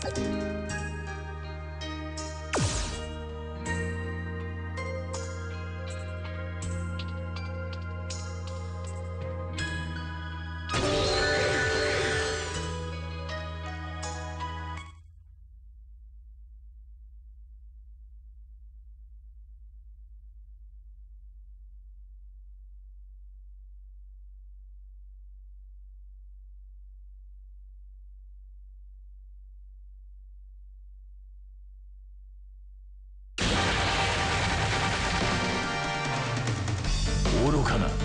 愚かな。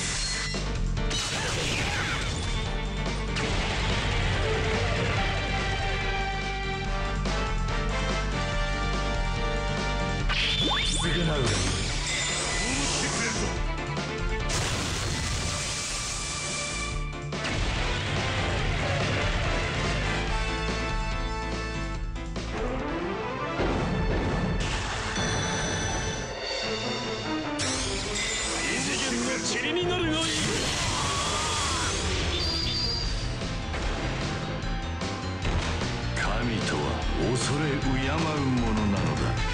償うがいい。 塵になるがいい。 神とは恐れ敬うものなのだ。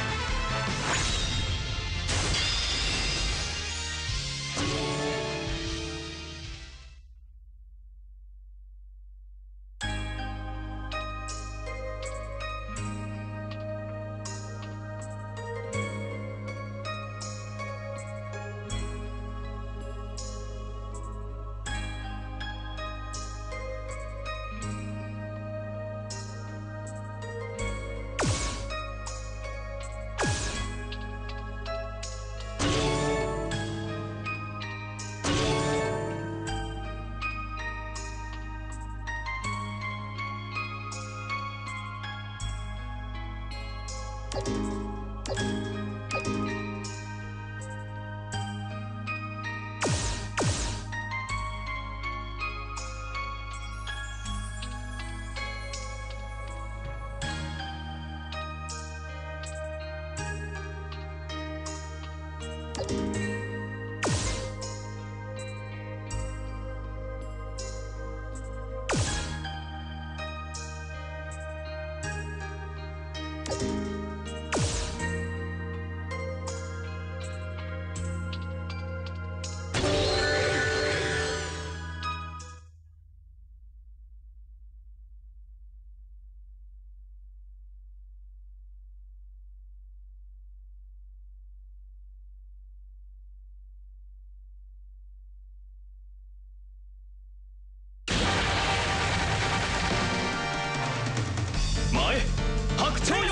白鳥よ。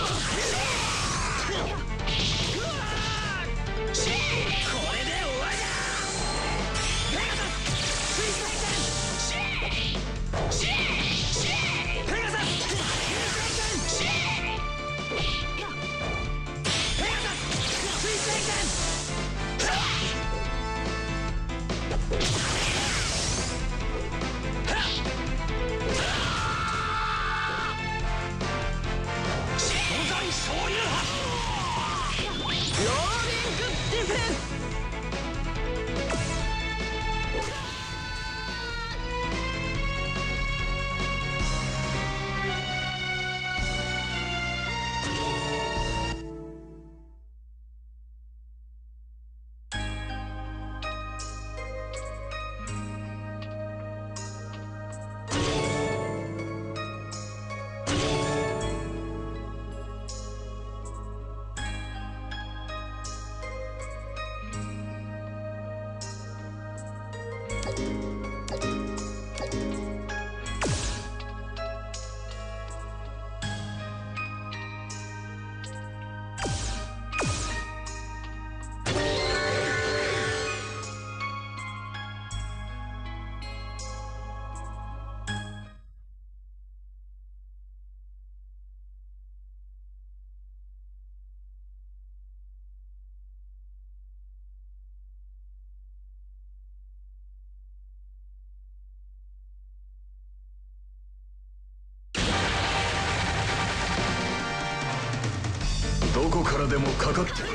どこからでもかかってくる。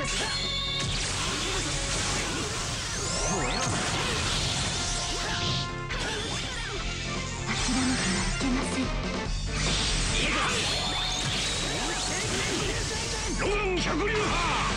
けません。 ロマン百竜派。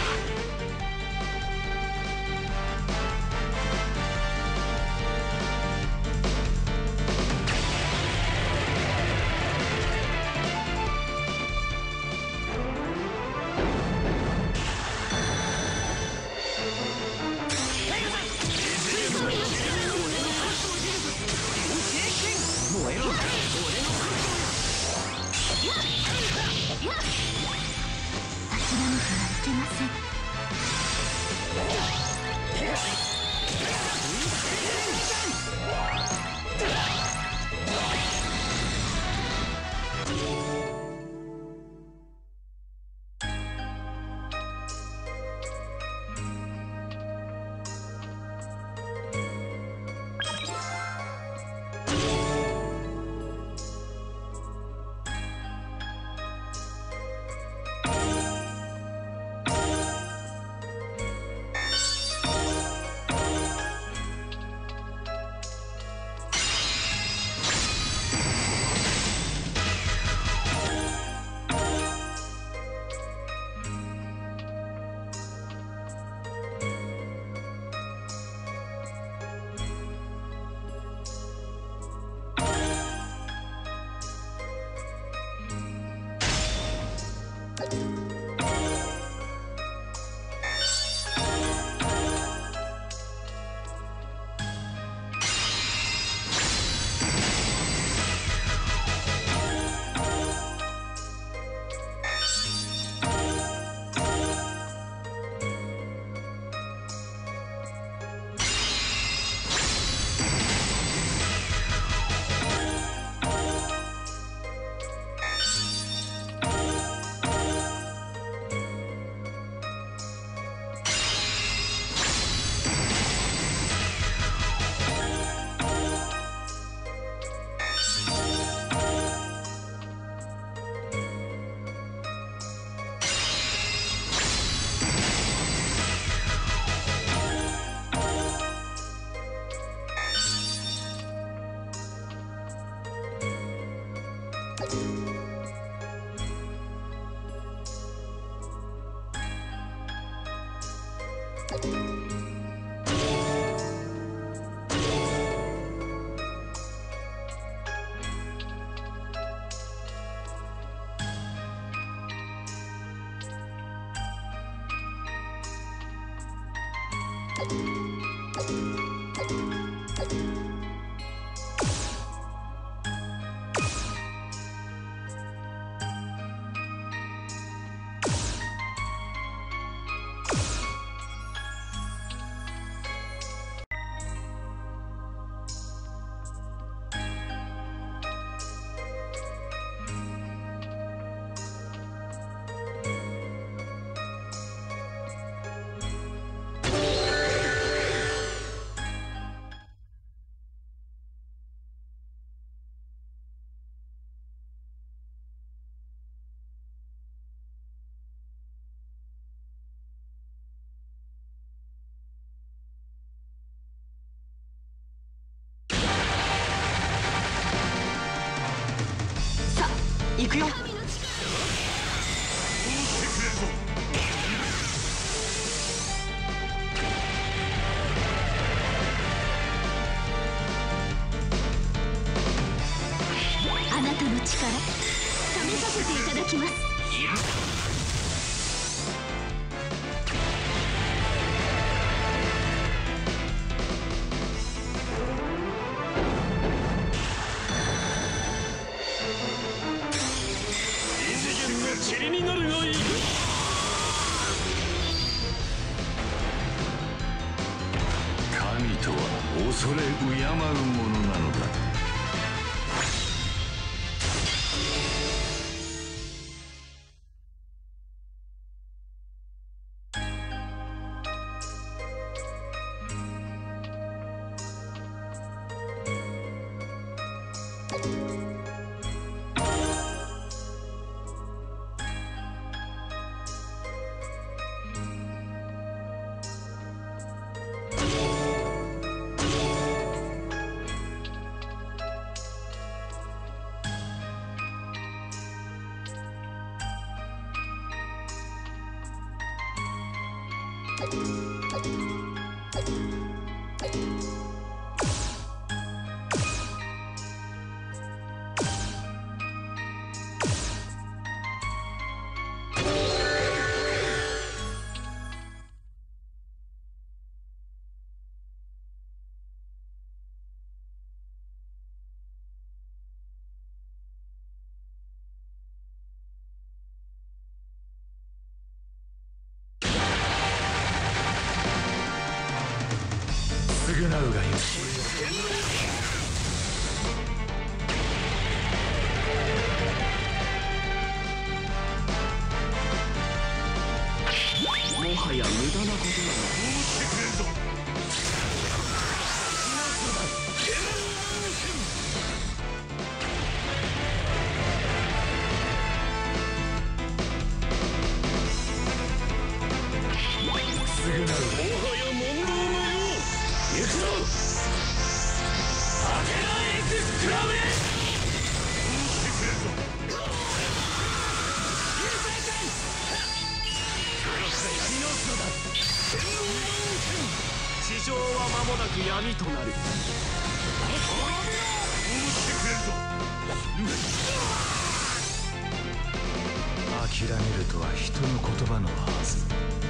行くよ。あなたの力試させていただきます。 塵になるがいい。 神とは恐れ敬うものなのだ。 償うがよし。 もはや無駄なことならしてくれるぞ。 償うがもはや問答無用。行くぞ。アテナエクスクラム。してくれるぞ。地上は間もなく闇となる。 諦めるとは人の言葉のはず。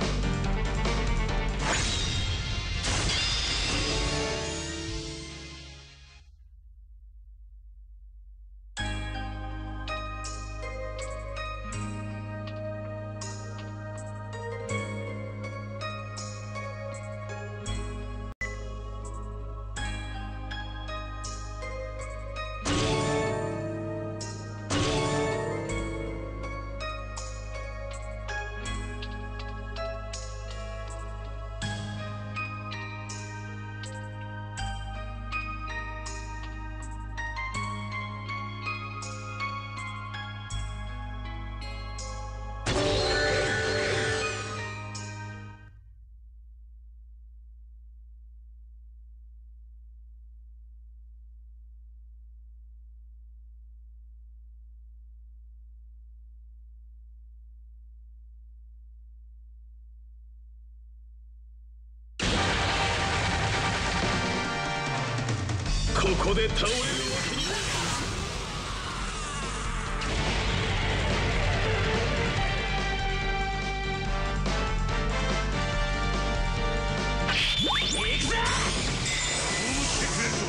ここで倒れるわけには。行くぞ。してくれるぞ。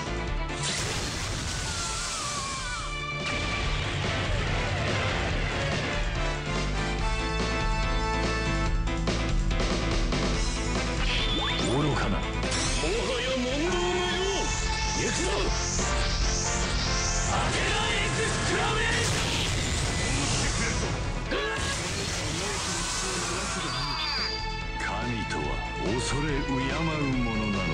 愚かな。 もはや問答無用。行くぞ。アテナエクスクラム。 神とは恐れ敬うものなのだ。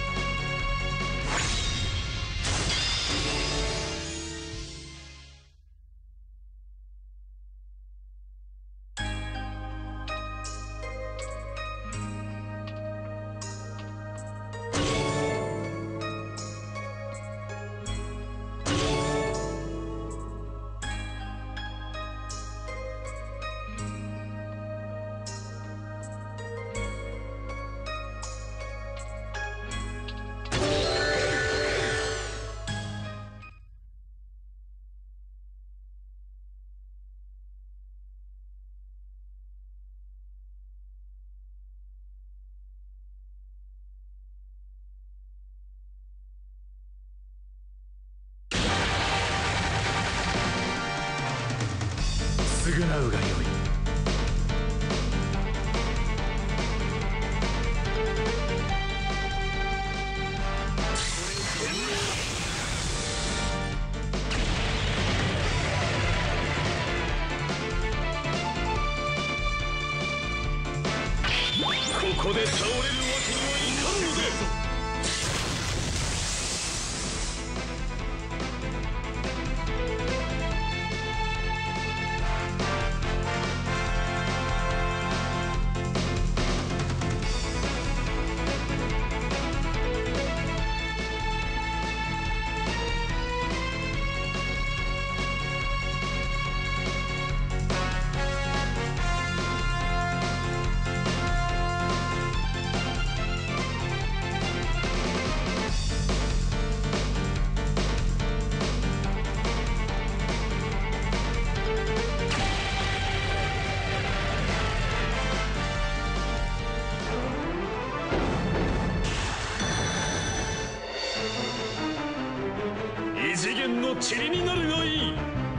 償うがよい。 ここで倒れるわけにはいかんのだ。 の塵になるがいい。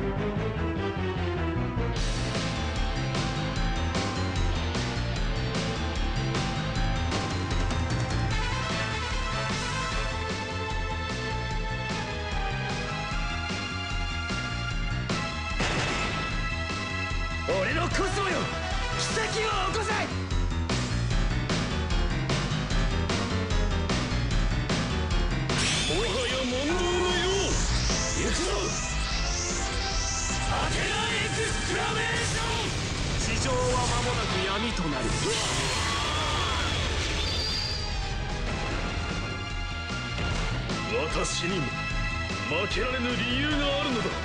俺のコスモよ、奇跡を起こせ。もはや問答のよう。行くぞ、アテナエクスクラメーション。地上は間もなく闇となる。私にも負けられぬ理由があるのだ。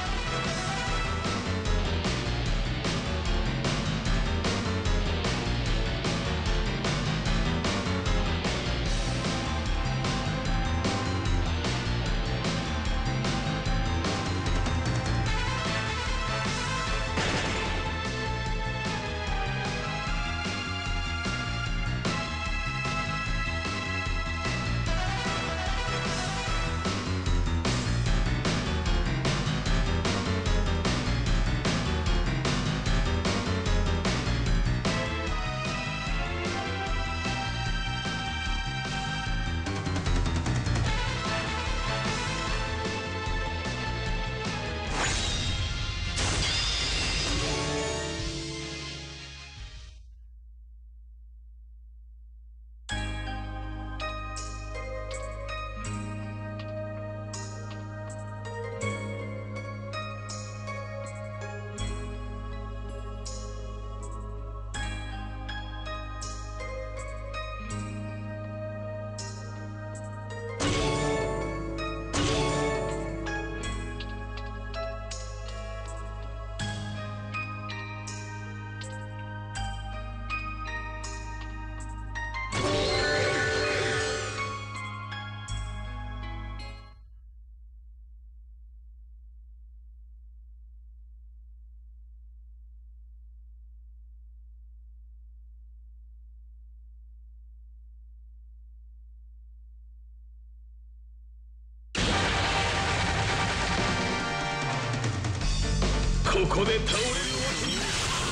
ここで倒れるわけに。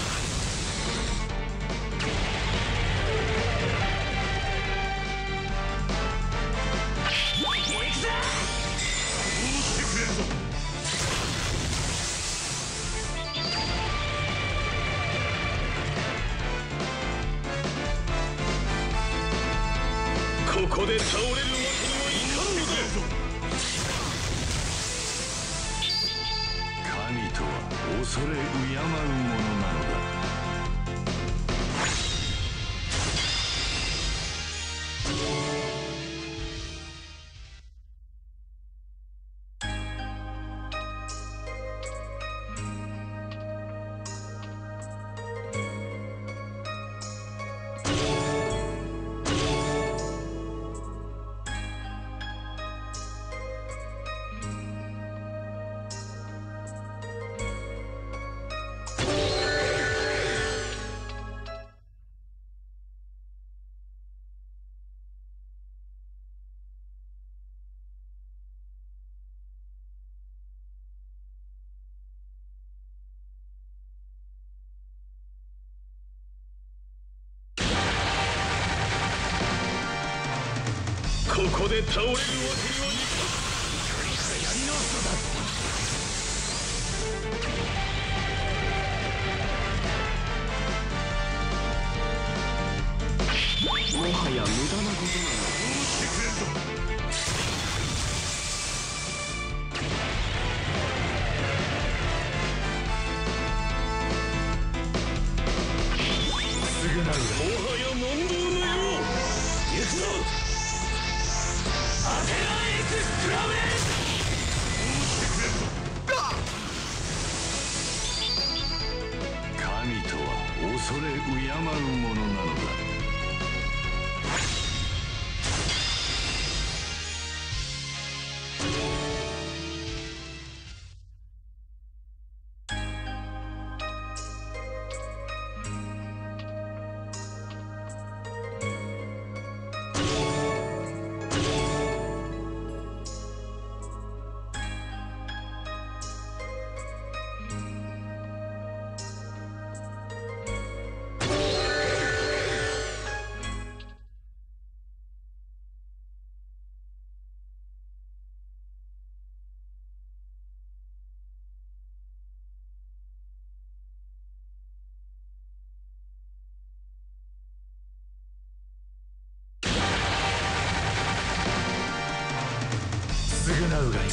行くぞ、戻ってくれるぞ。ここで倒れるわけにはいかんのだ。 神とは恐れ敬うものなのだ。ここで倒れるわけにはいかん。やり直すのだ。もはや無駄なことなの。戻ってくれるぞ。すぐなる。もはや問答のよう。行くぞ、アテナエクスクラメーション。神とは恐れ敬うものなのだ。 償うがいい。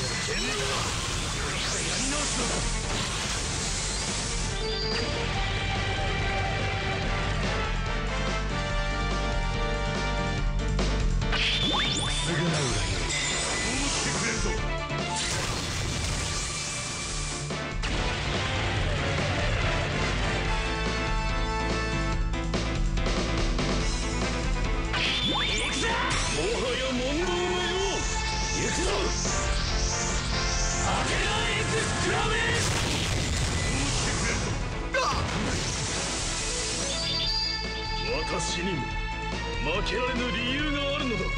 私にも負けられぬ理由があるのだ。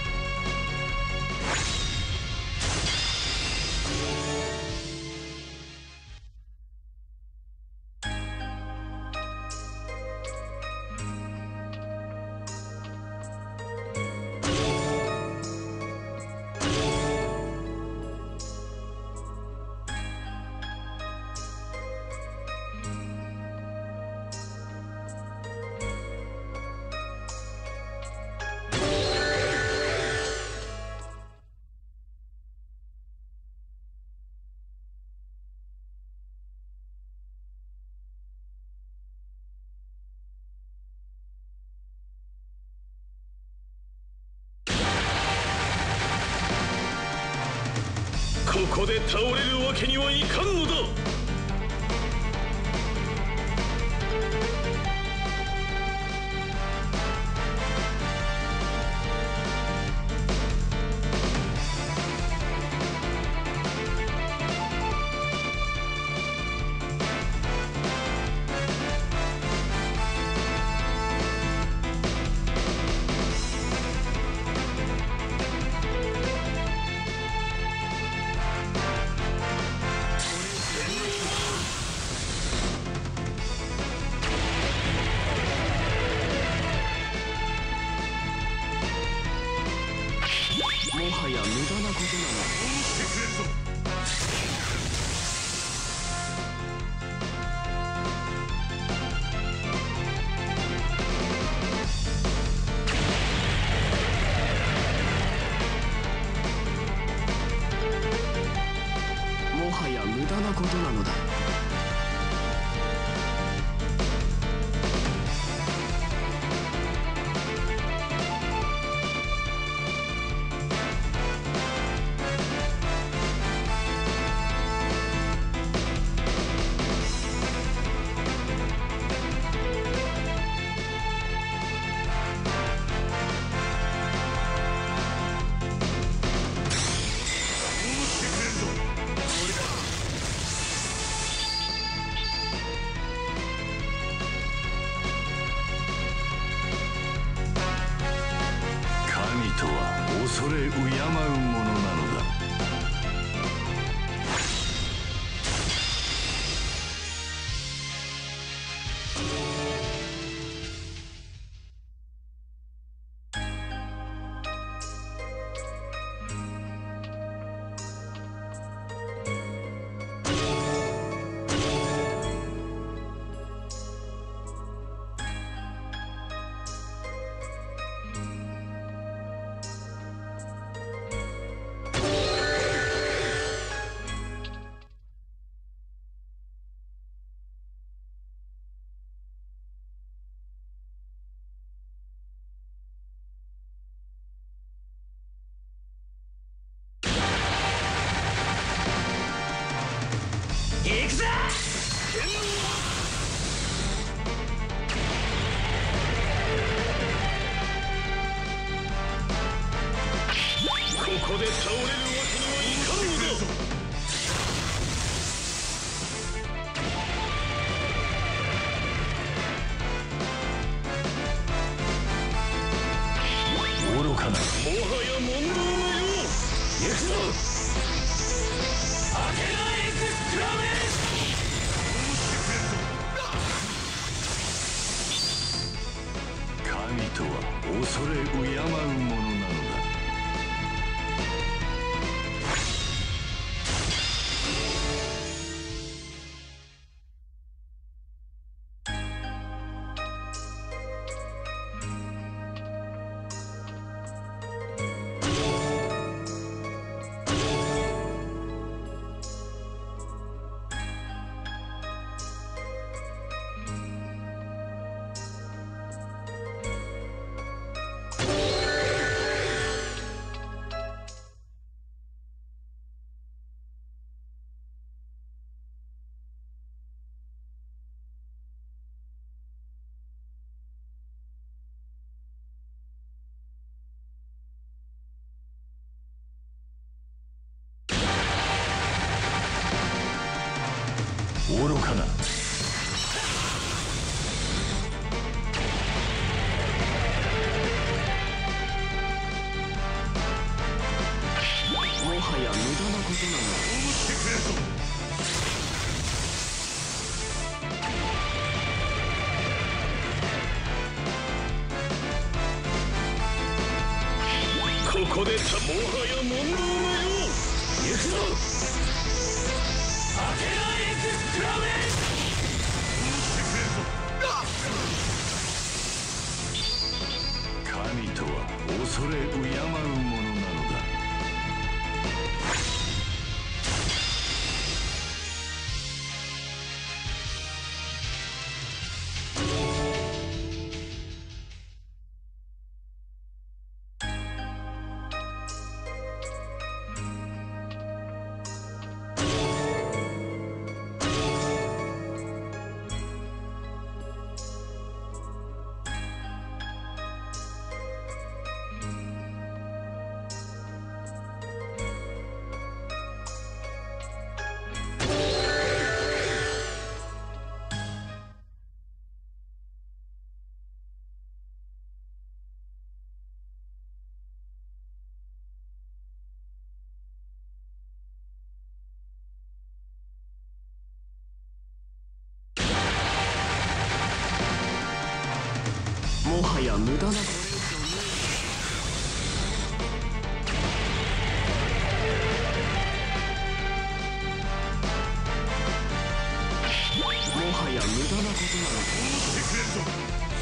ここで倒れるわけにはいかんのだ。 恐れ敬うものなのだ。 行くぞ。ここで倒れるわけにはいかんのだ。 愚かな。 もはや問答無用。行くぞ。アテナエクスクラメン。 神とは恐れ敬うものなのだ。 こでたもはや問答無用。行くぞアテナエクスクラメ。 神とは恐れ敬うものなのだ。 もはや無駄な。もはや無駄なことなのか。 してくれるぞ。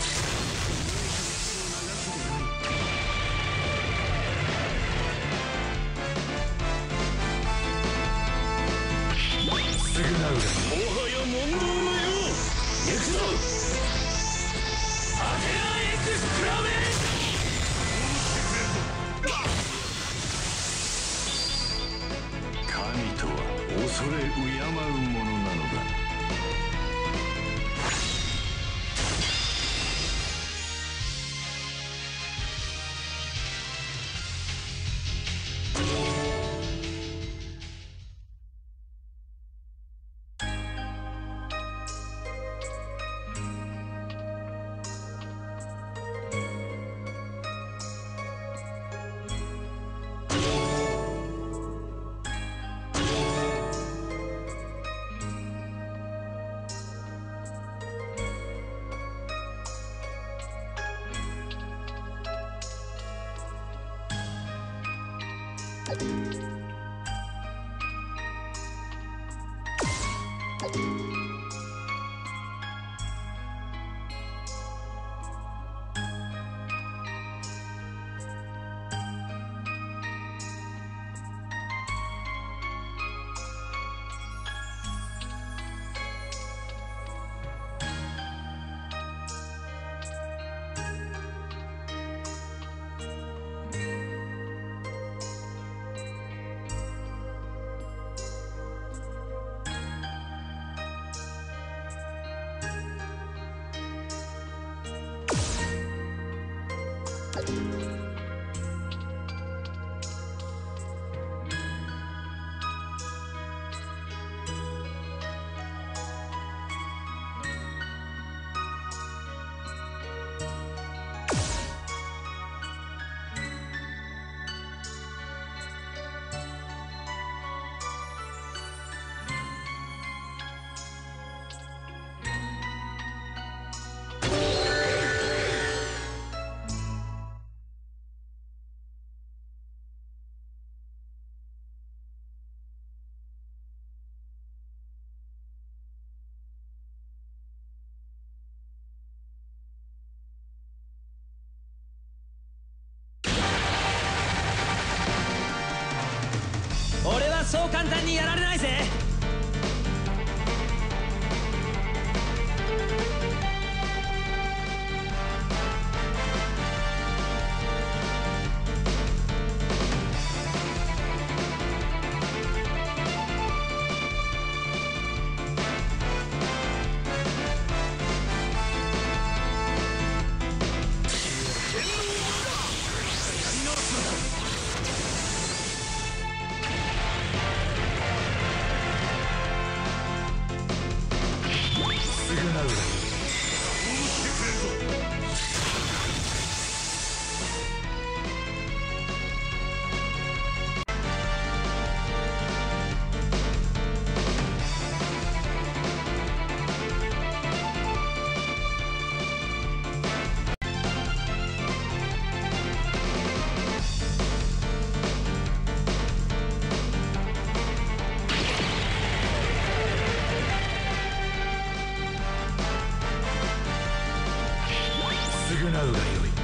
すぐなうがもはや問答無用。行くぞアテナエクスクラメ。 神とは恐れ敬うものなのだ。 俺はそう簡単にやられないぜ。 がよい。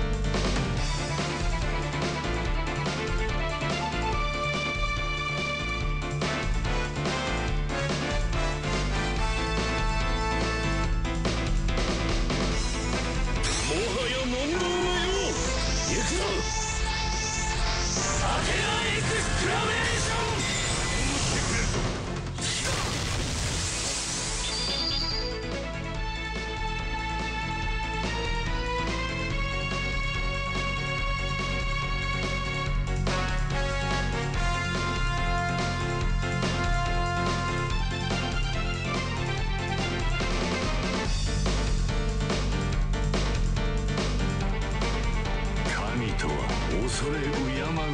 恐れ敬うものなのだ。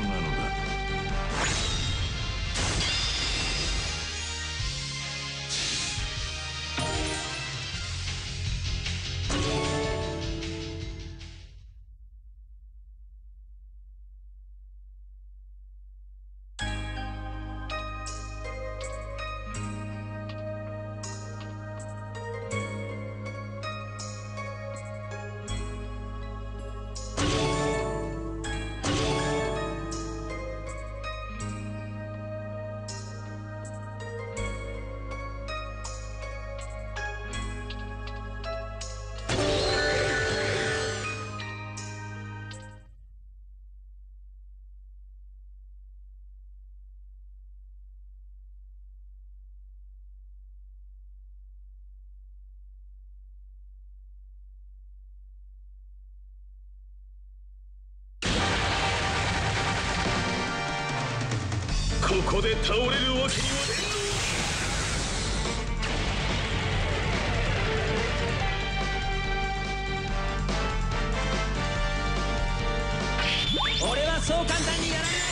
ここで倒れるわけには。 俺はそう簡単にやられないぜ。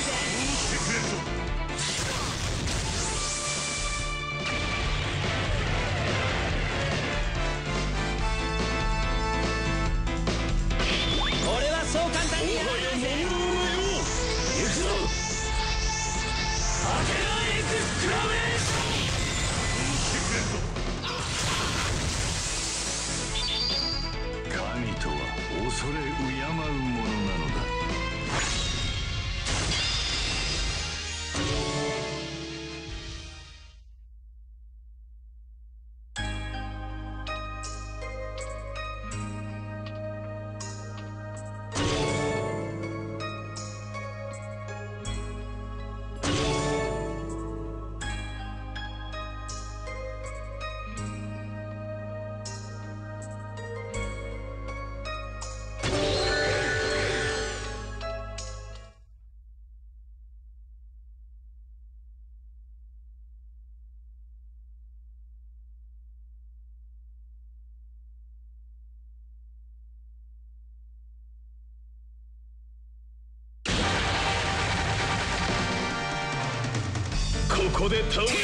俺はそう簡単にやられないぜ。 行くぞ。アテナエクスクラメーション。 神とは恐れ敬うものなのだ。ここで倒れるわけ。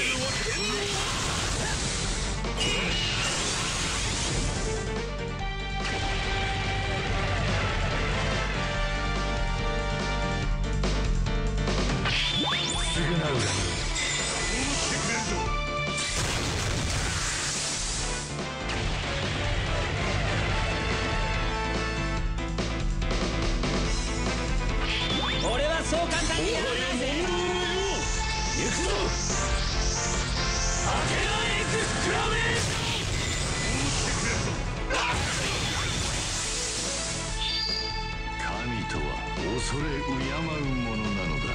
償うがよい。 俺はそう簡単にやられないぜ。 行くぞ。アテナエクスクラメーション。 神とは恐れ敬うものなのだ。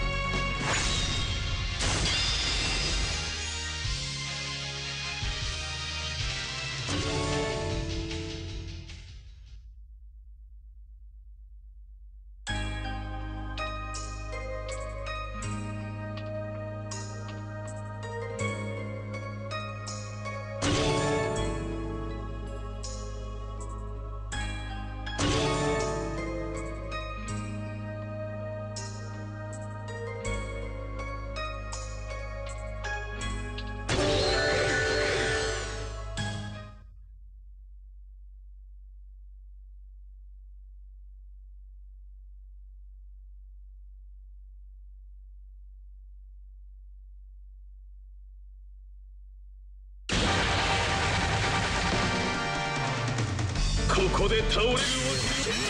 ここで倒れるわけには。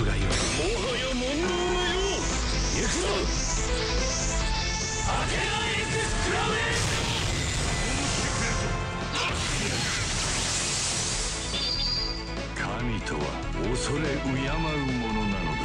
がよい。 もはや問答無用。行くぞ。アテナエクスクラムネ。 神とは恐れ敬うものなのだ。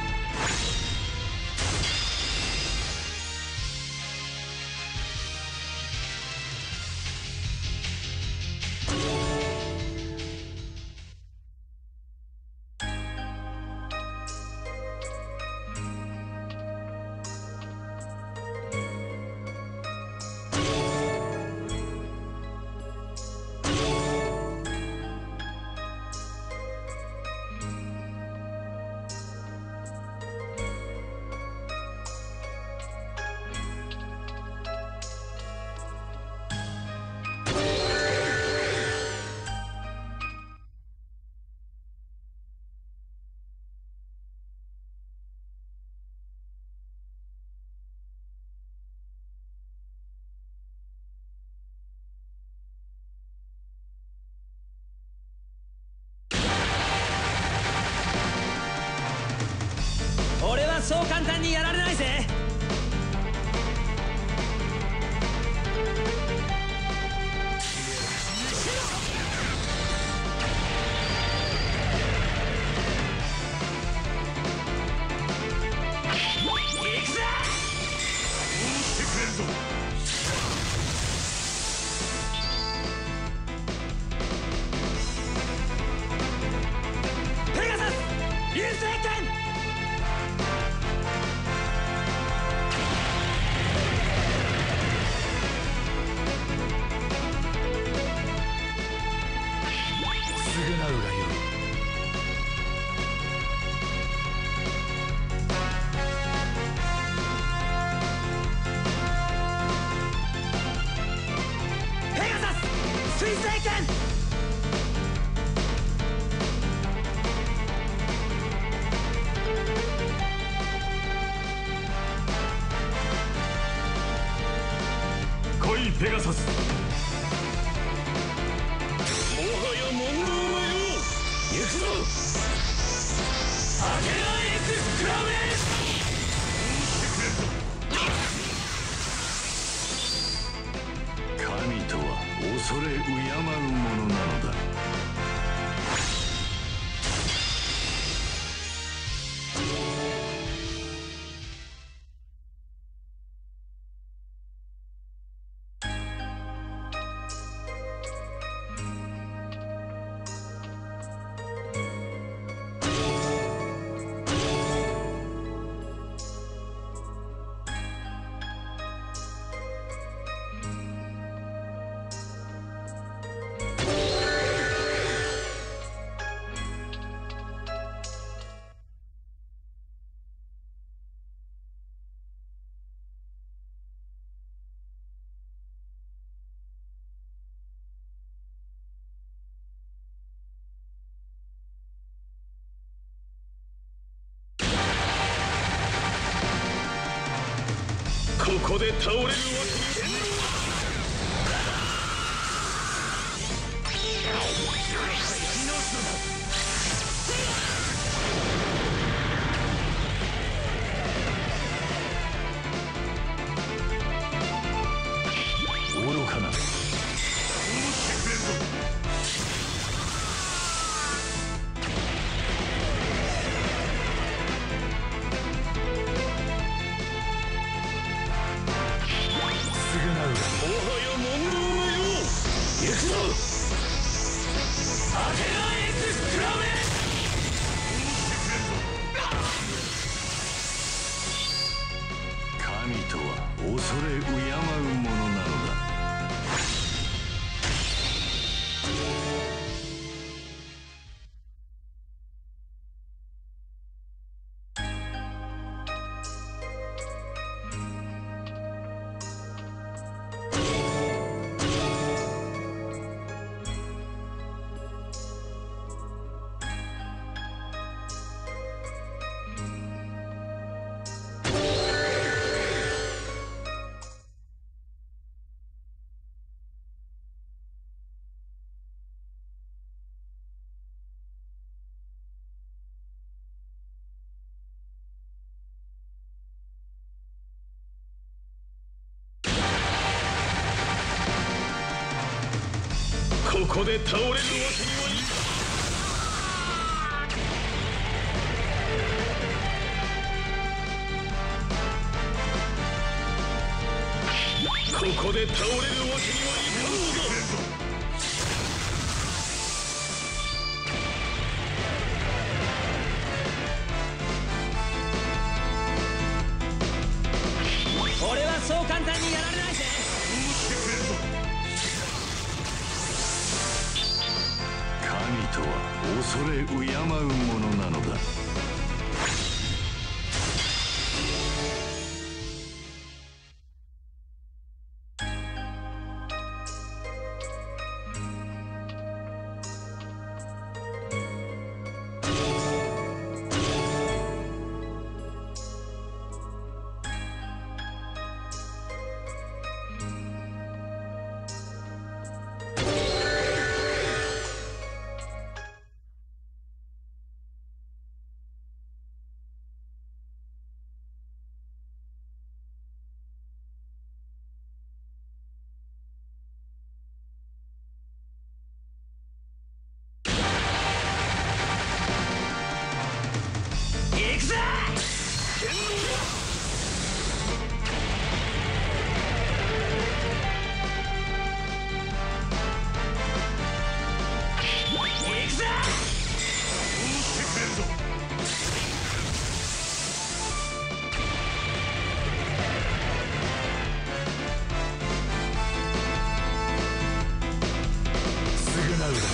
俺はそう簡単にやられないぜ。行くぜ。 してくれるぞ。 ペガサス流星剣。 償うがよい。 ペガサス水星剣。 来いペガサス。 もはや問答無用。行くぞ。アテナエクスクラムネ。 神とは恐れ敬うものなのだ。 ここで倒れるわけに。 愚かな。 もはや問答無用。行くぞ。アテナエクスクラムネ。 神とは恐れ敬うものなのだ。 ここで倒れるわけにはいかん。ここで倒れるわけにはいかんのだ。 俺はそう簡単にやられないぜ。 神とは恐れ敬うものなのだ。 行くぜ。行くぜ。 償うだ。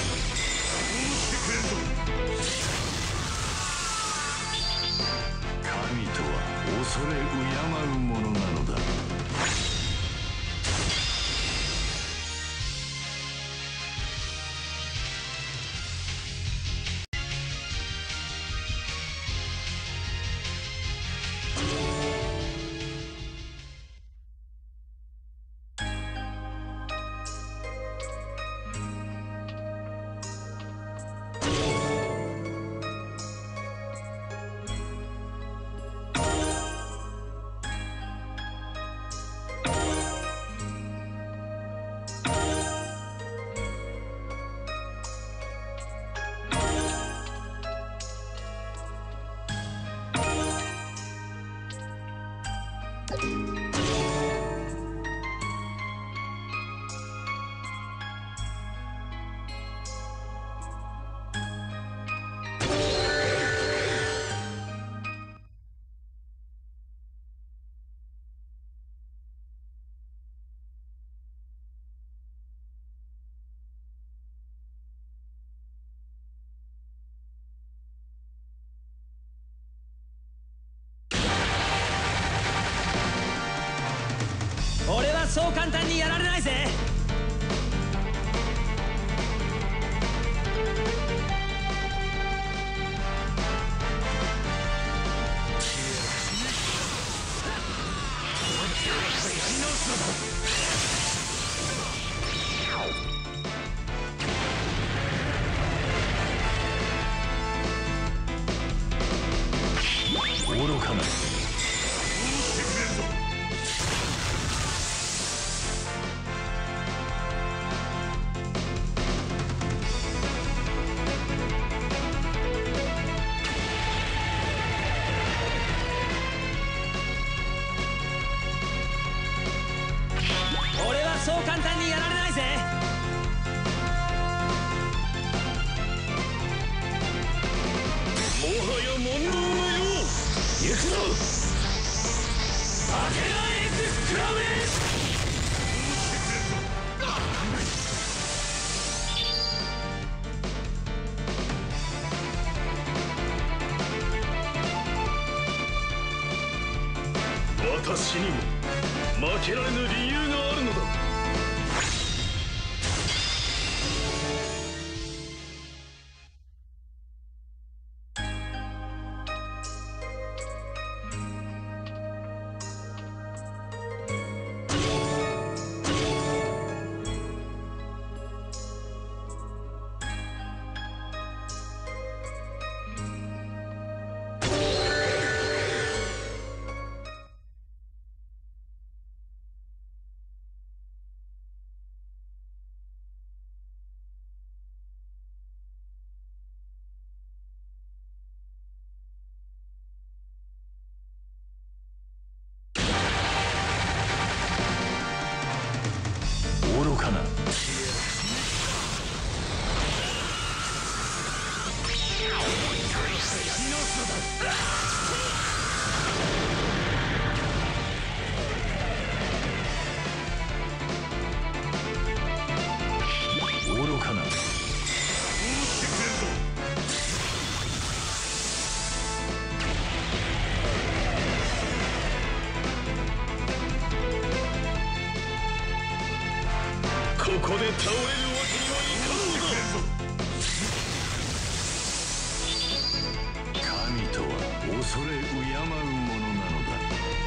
神とは恐れ敬うものなのだ。 俺はそう簡単にやられないぜ。 愚かな。 俺はそう簡単にやられないぜ。 もはや問答無用。行くぞ。アテナエクスクラメ。私にも負けられぬ理由があるのだ。 ここで倒れるわけにはいかんのだ。 神とは恐れ敬うものなのだ。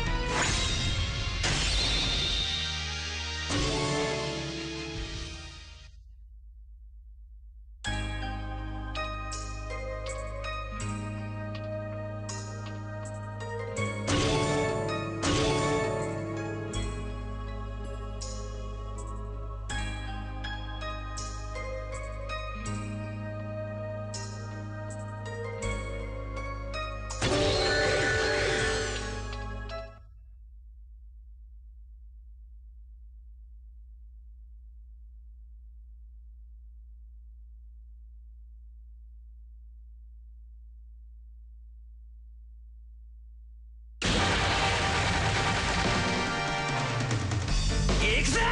行くぜ。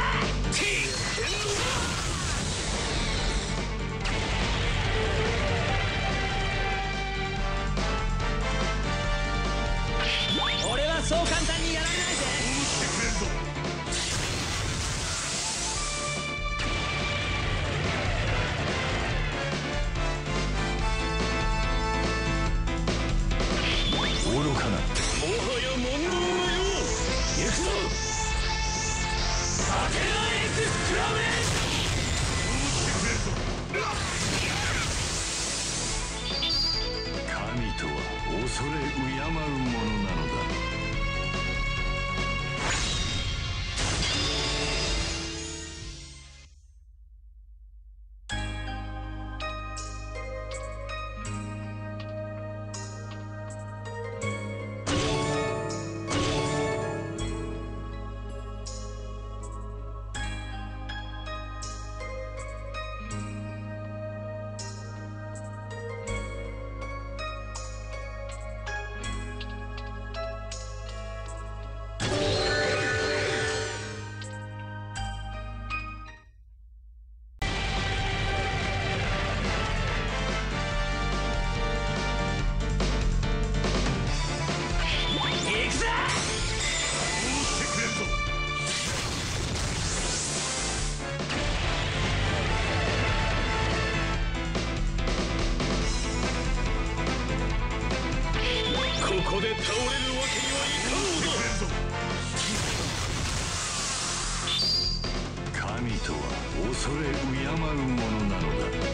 俺はそう簡単にやられないぜ。 愚かな。 もはや問答無用。行くぞ。アテナエクスクラメ。 神とは恐れ敬うものなのだ。 行くぜ。 ここで倒れるわけにはいかんのだ。 神とは恐れ敬うものなのだ。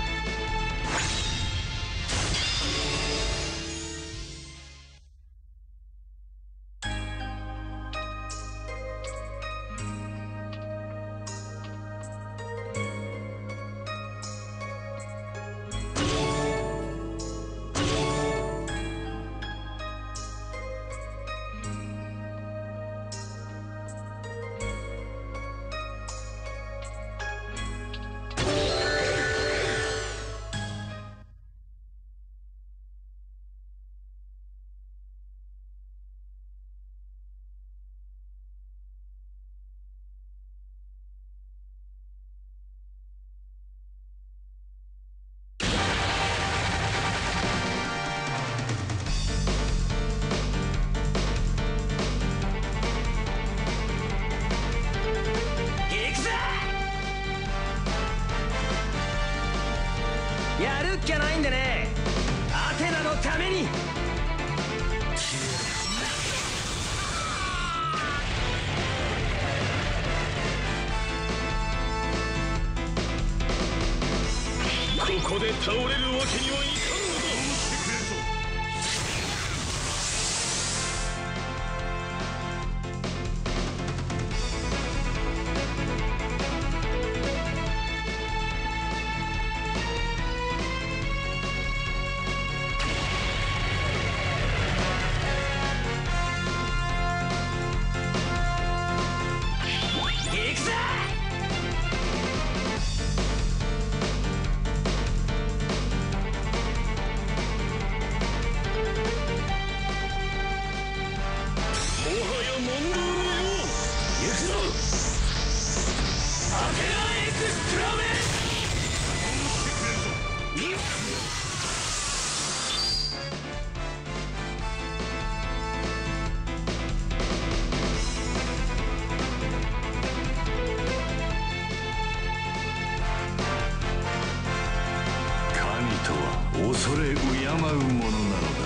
やるっきゃないんでね。アテナのために。 ここで倒れるわけにはいかんのだ。 行くぜ。 恐れ敬うものなのだ。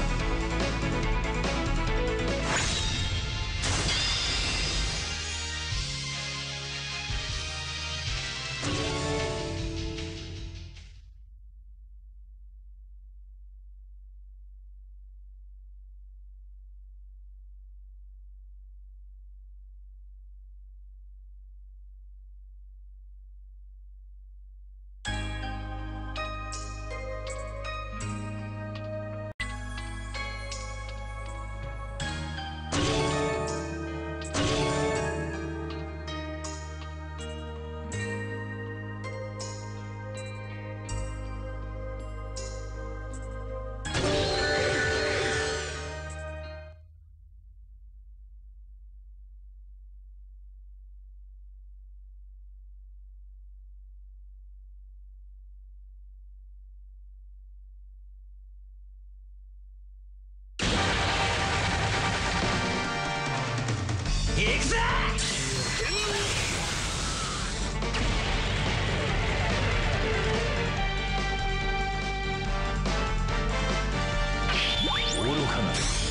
行くぜ。 愚かな。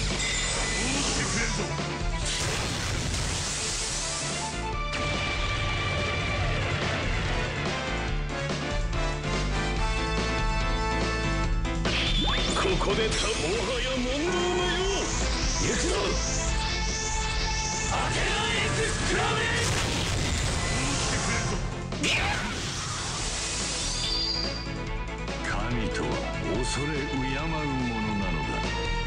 ここでもはや問答無用。行くぞ。アテナエクスクラメ。 神とは恐れ敬うものなのだ。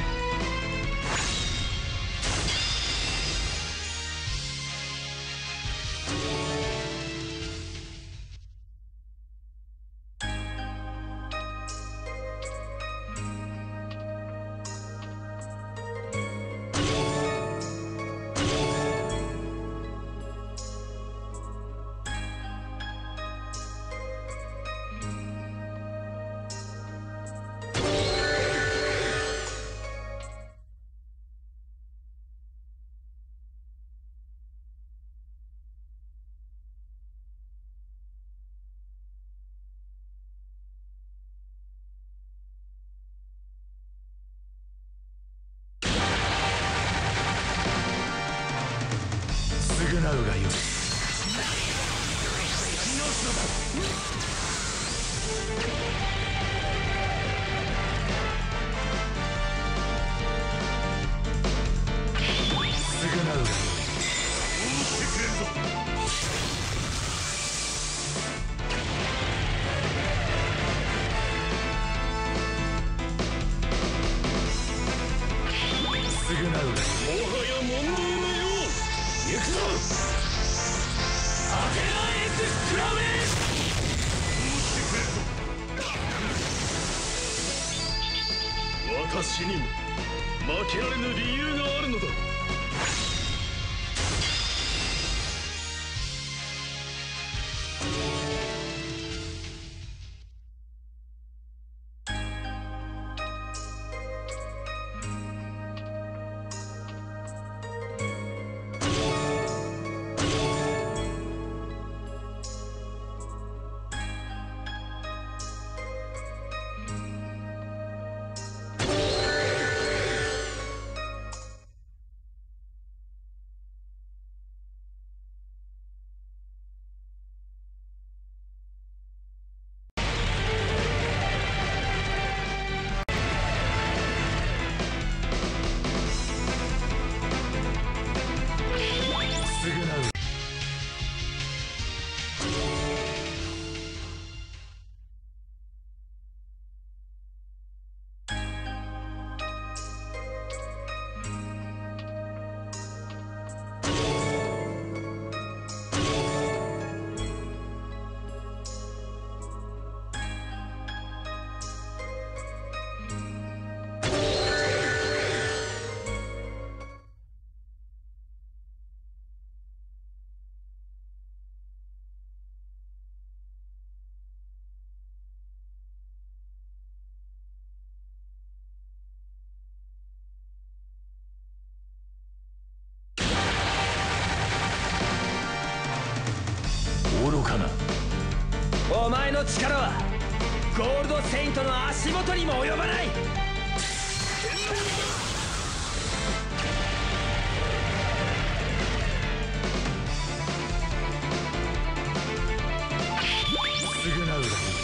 償うがよい。 もはや問答無用。行くぞ。アテナエクスクラメ。私にも負けられぬ理由があるのだ。 愚かな。お前の力はゴールドセイントの足元にも及ばない。 償うがいい。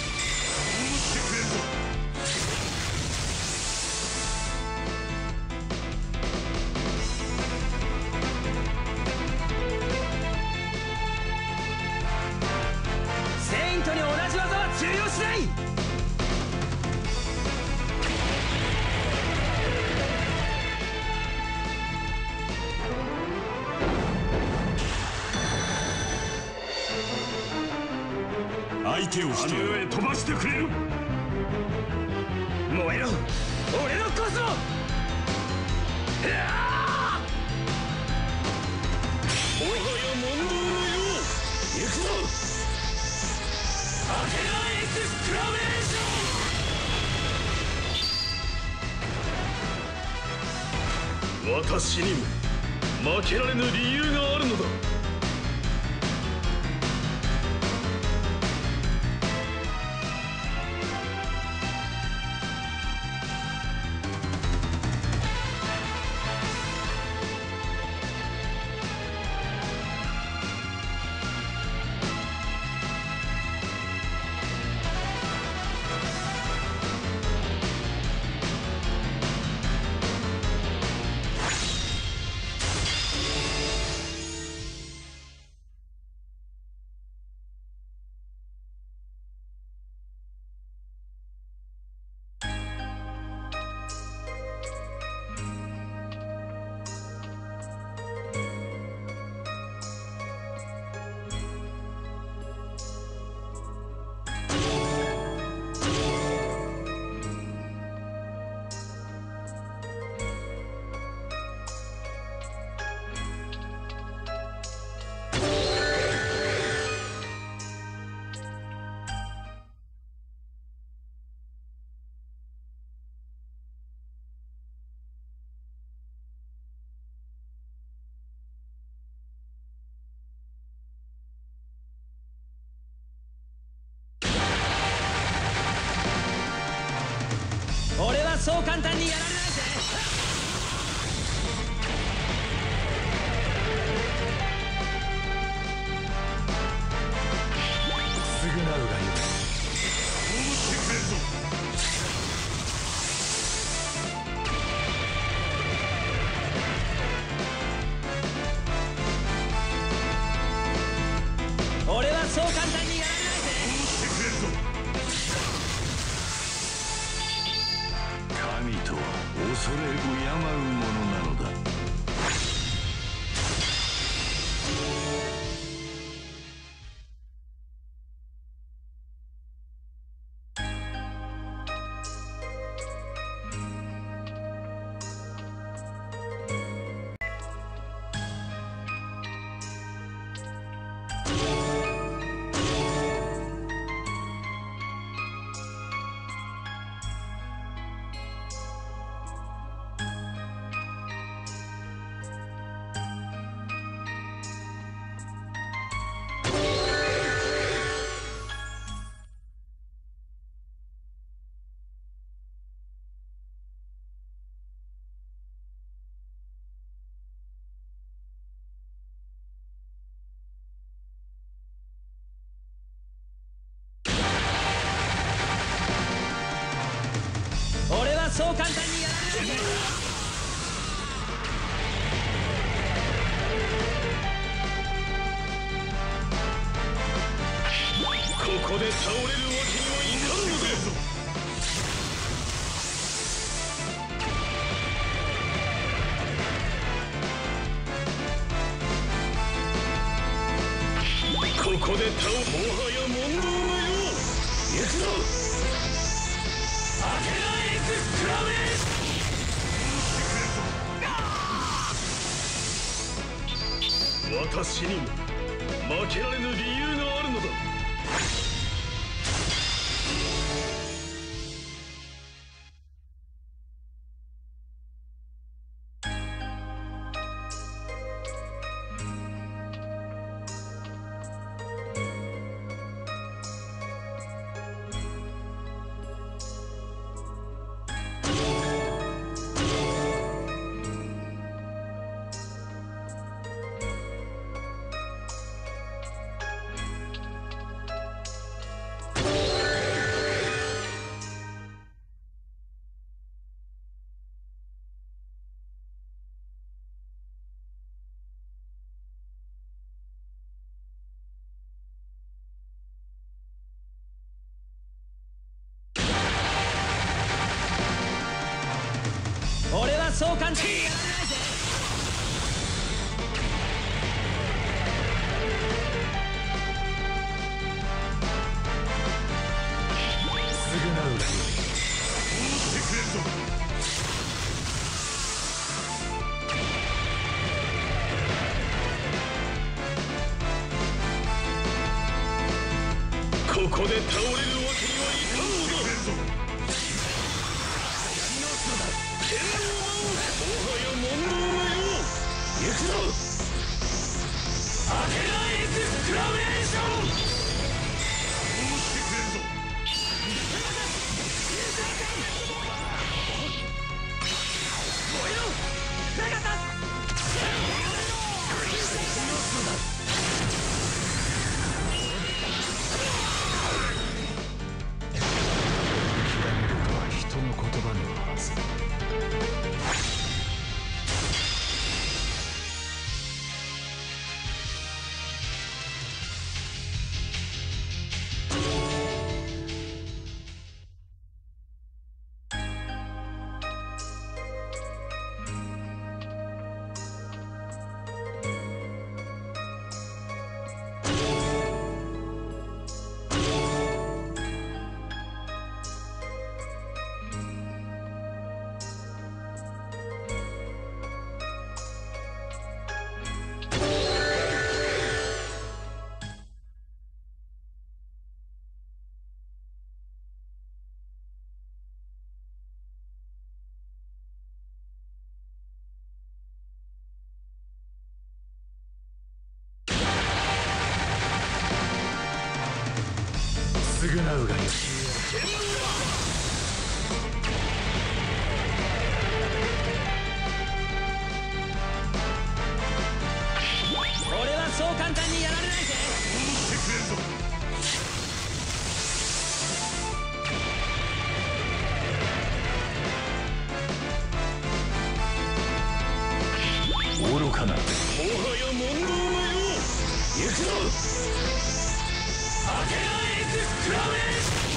セイントに同じ技は通用しない。 相手をして上へ飛ばしてくれる。 燃えろ俺のコスモ。もはや問答無用。行くぞ。アテナエクスクラメーション。私にも負けられぬ理由があるのだ。 俺はそう簡単にやられないぜ。 償うがいい。 思ってくれるぞ。 俺はそう簡単にやられないぜ。 思ってくれるぞ。 神とは恐れ敬うものなのだ。 俺はそう簡単にやられないぜ。 ここで倒れるわけにはいかんのだ。ここでもはや問答無用。行くぞ。アテナエクスクラメーション。私にも負けられぬ理由があるのだ。 そう簡単にやられないぜ。 償うがよい。してくれんぞ。 ここで倒れるわけにはいかんのだ。天皇もはや問答無用。行くぞ。アテナエクスクラメーション。してくれんぞ。燃えろベガタス。 人の言葉のはず。償うがよい。 俺はそう簡単にやられないぜ。 してくれんぞ。愚かな。 もはや問答無用。行くぞ。アテナエクスクラメー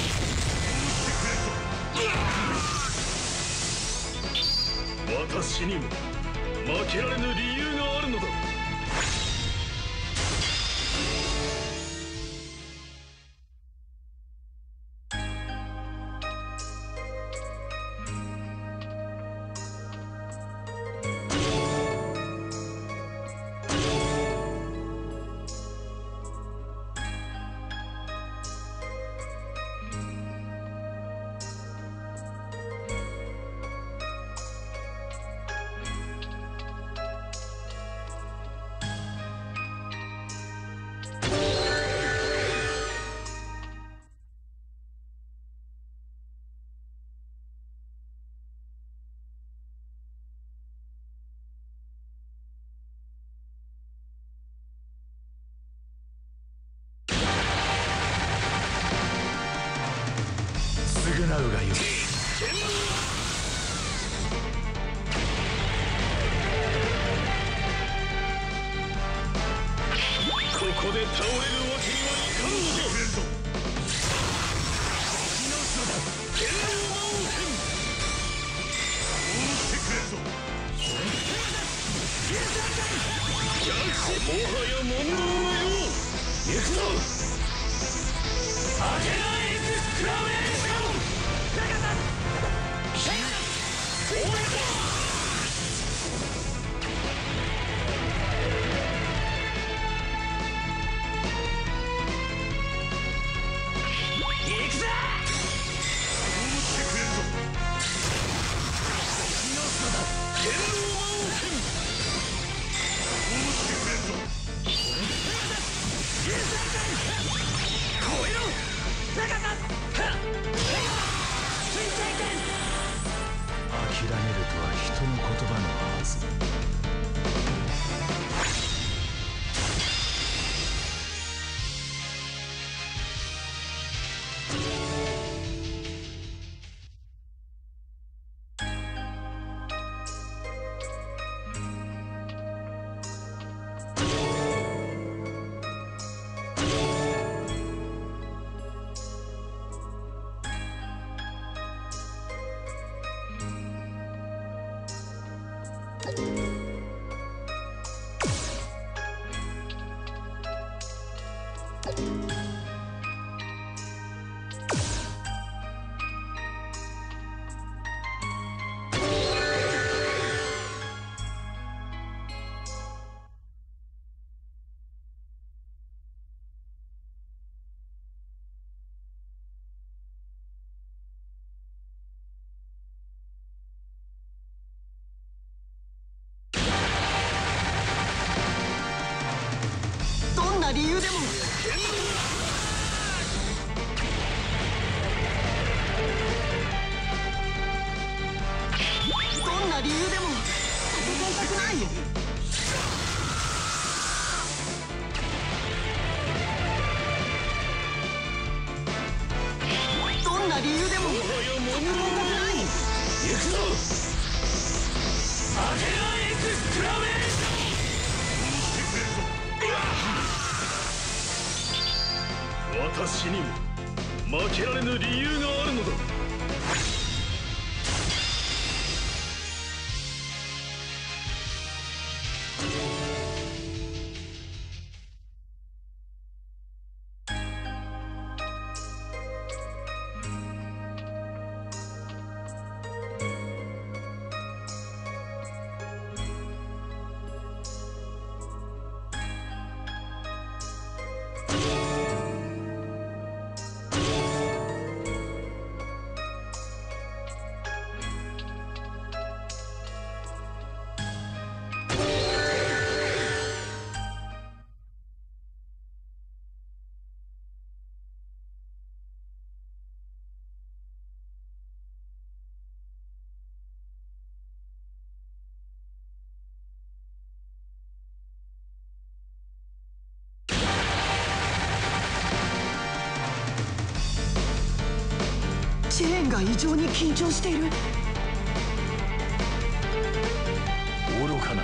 ション。私にも負けられぬ理由があるのだ。償うがよい。 ここで倒れるわけにはいかんのだ。天皇魔王編。してくれんぞ。もはや問答無用。行くぞ。アテナエクスクラメーション。ベガタス。行くぞ。してくれんぞ。天皇魔王編。してくれんぞ。超えろベガ理由でもどんな理由でも戦いたくない。どんな理由でも戦いたくない。 行くぞアテナエクスクラメーション。私にも負けられぬ理由があるのだ。 チェーンが異常に緊張している。 愚かな。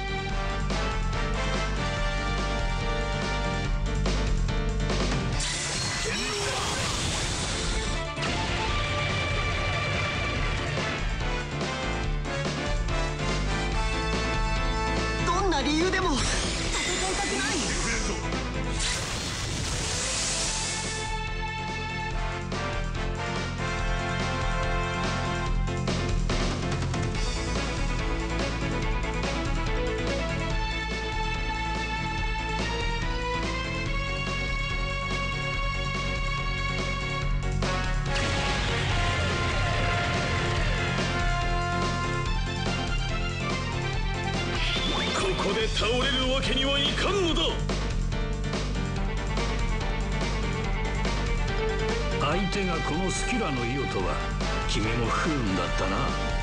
どんな理由でも戦いたくない。 ここで倒れるわけにはいかんのだ。 相手がこのスキュラのイオとは君も不運だったな。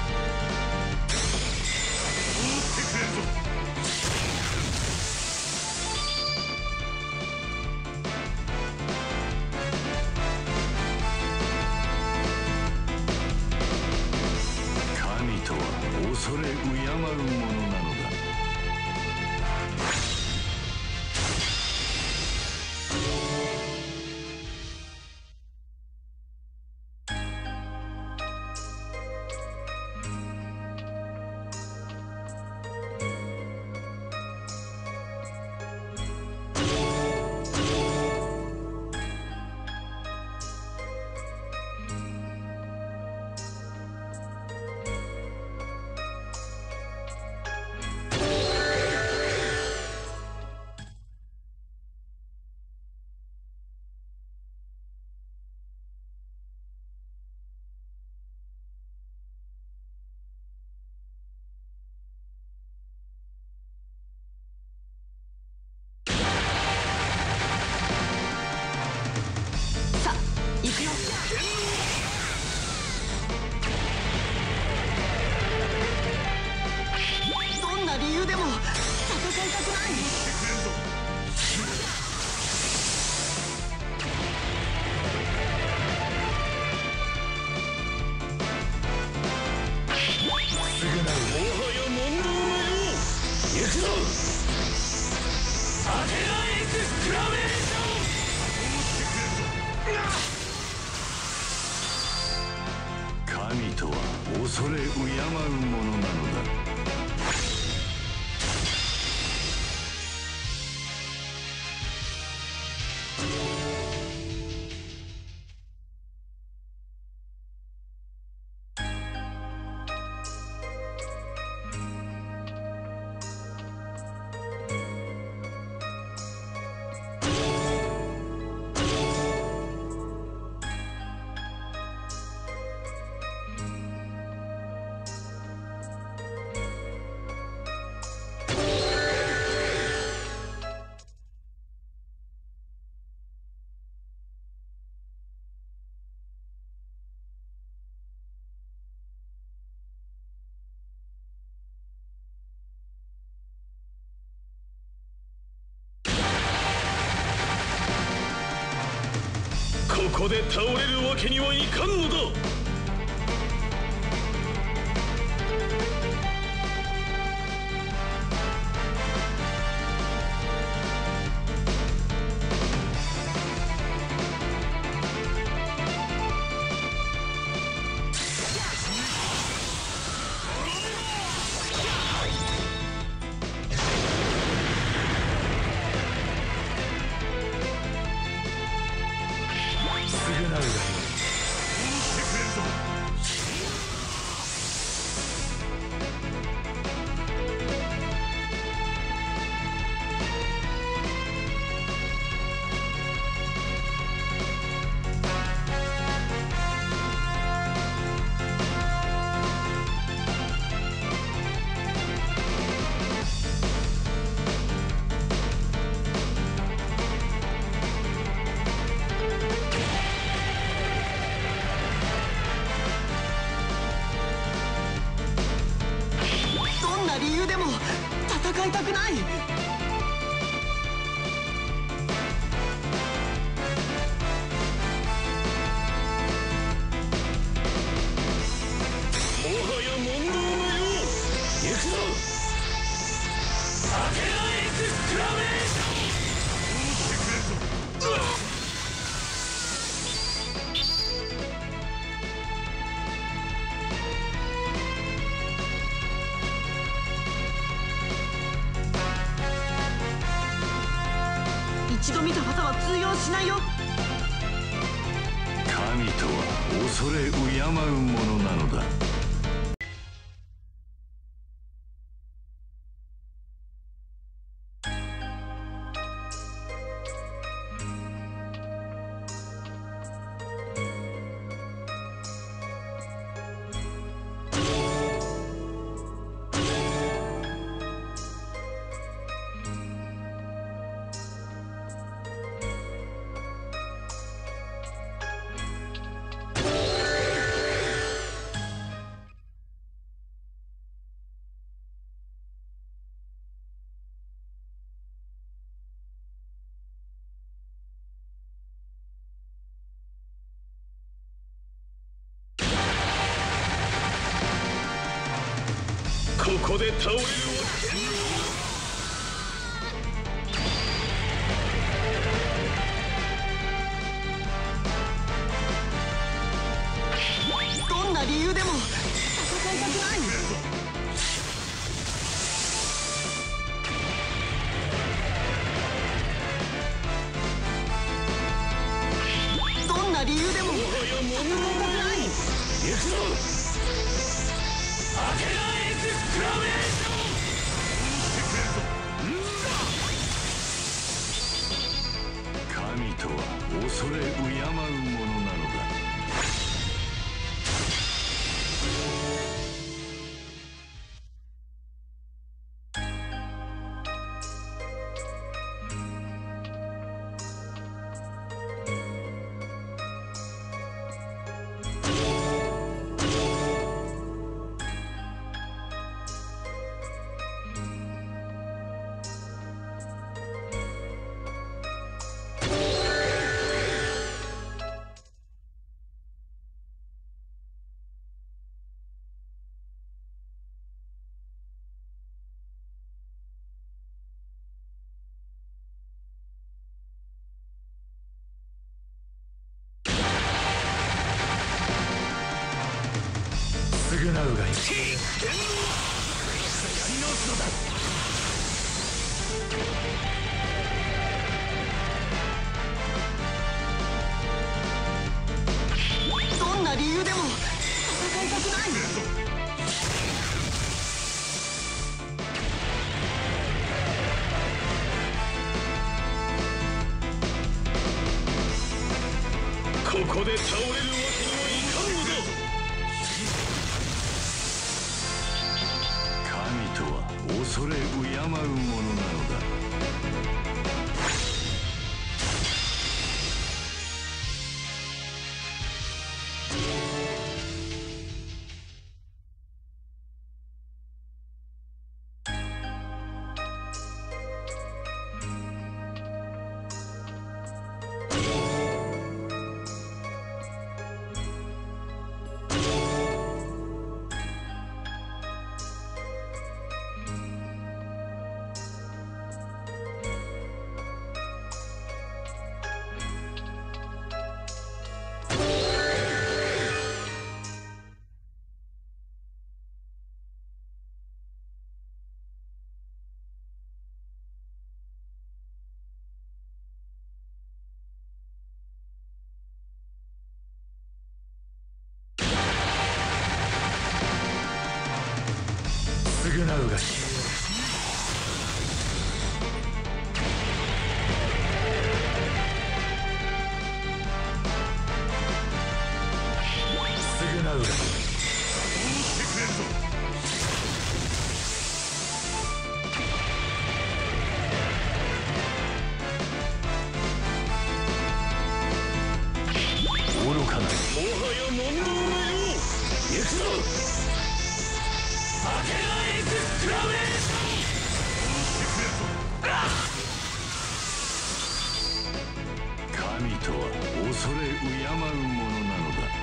神とは恐れ敬うものなのだ。 さあ行くよ。どんな理由でも戦いたくない。 もはや問答無用。行くぞアテナエクスクラメーション。 神とは恐れ敬うものなのだ。 ここで倒れるわけにはいかんのだ。 理由でも戦いたくない。 もはや問答無用。行くぞ。アテナエクスクラメーション。 一度見た技は通用しないよ。 神とは恐れ敬うものなのだ。 ここで倒れるわけ。どんな理由でも戦いたくない。どんな理由でも戦いたくない。 行くぞ。アテナエクスクラメーション。 神とは恐れ敬うものなのだ。償うがいい。やり直すのだ。 どんな理由でも戦いたくない。 ここで倒れるわけにはいかんのだ。 神とは恐れ敬うものなのだ。 償うがし償うがししてくれるぞ。愚かなもはや問答無用。行くぞ。アテナエクスクラメーション。神とは恐れ敬うものなのだ。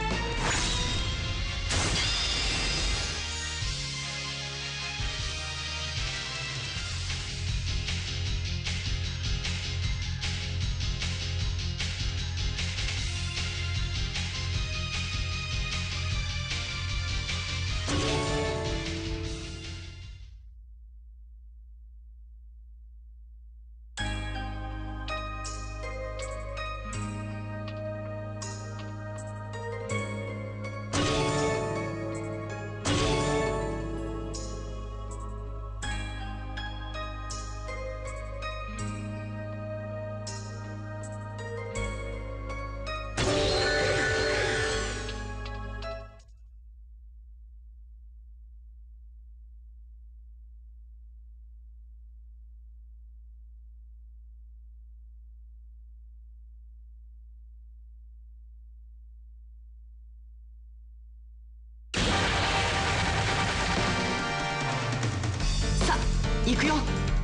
行くよ。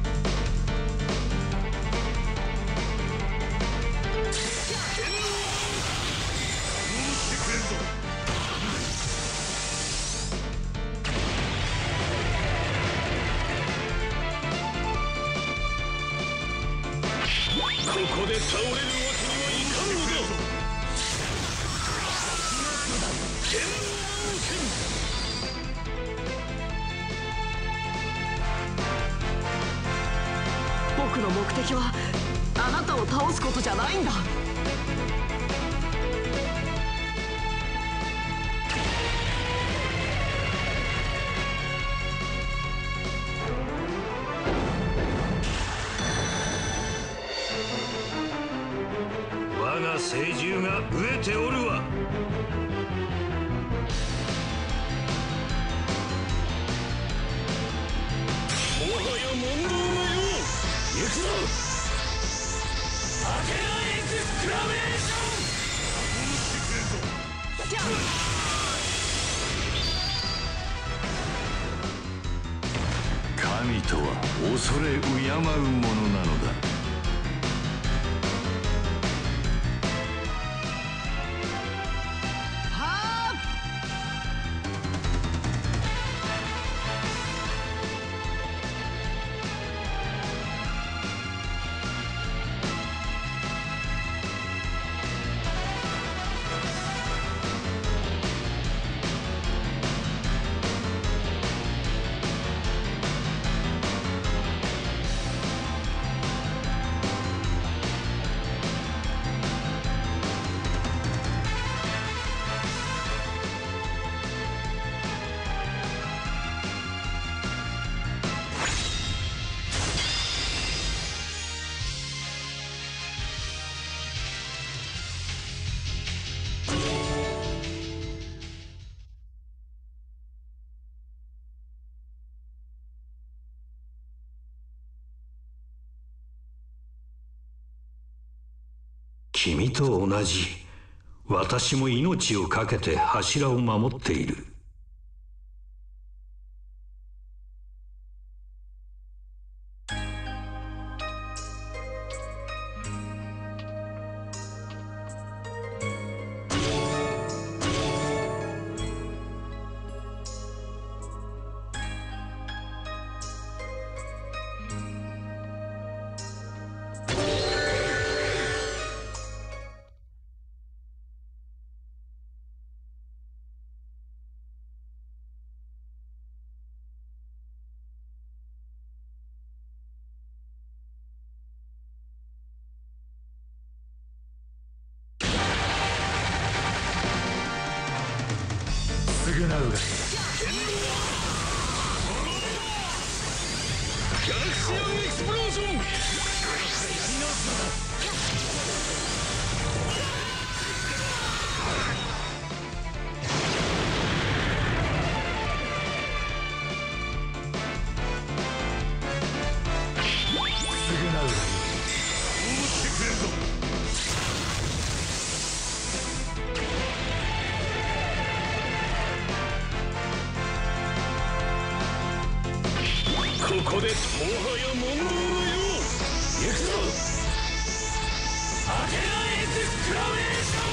ここで倒れるわけにはいかんのだ。 僕の目的はあなたを倒すことじゃないんだ。 我が聖獣が飢えておるわ。もはや問答無用。行くぞ。アテナエクスクラメーション。 神とは恐れ敬うものなのだ。 君と同じ。私も命を懸けて柱を守っている。償うがシアンエクスプロージョン。やり直すのだ。ここでもはや問答のよう。行くぞ。アテナエクスクラメーシ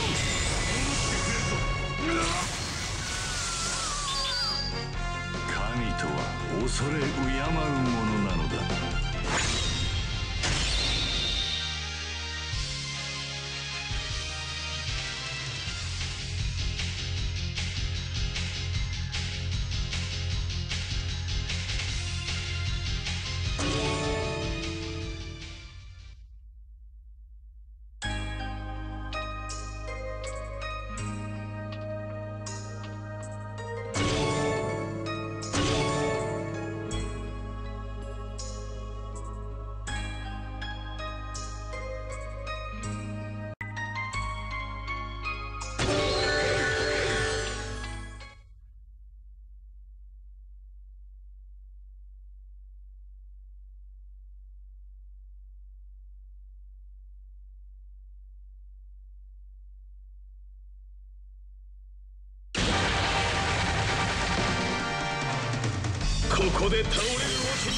ョン。 神とは恐れ敬うものなのだ。 ここで倒れるわけに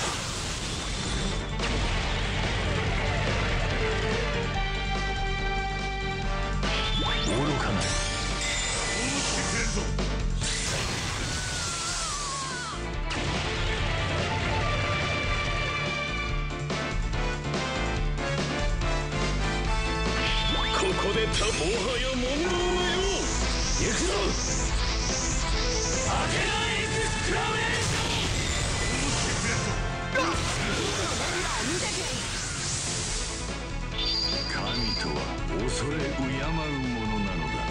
はいかん。 愚かな。 してくれるぞ。ここでもはや問答のよう。行くぞ。アテナエクスクラメーション。 神とは恐れ敬うものなのだ。